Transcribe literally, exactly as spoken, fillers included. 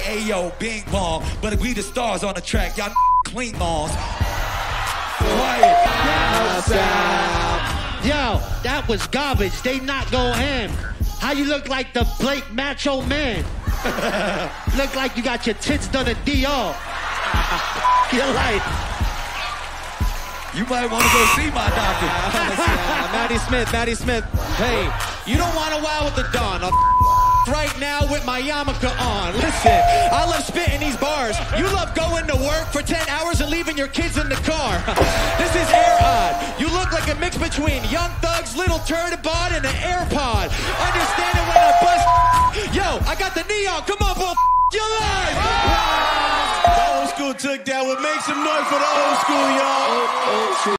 Ayo, bing bong. But we the stars on the track. Y'all clean balls. Quiet. Yo, that was garbage. They not go ham. How you look like the Blake Macho Man? Look like you got your tits done at D R. You're like... You might want to go see my doctor. uh, Maddie Smith, Maddie Smith. Hey, you don't want to wow with the Don. I'll right now with my yarmulke on. Listen, I love spitting these bars. You love going to work for ten hours and leaving your kids in the car. This is Air Odd. You look like a mix between Young Thug's Little Turd-a-bod and an AirPod. Understand it when I bust. Yo, I got the neon. Come on, bro. You're live. The old school took that one. Make some noise for the old school, y'all.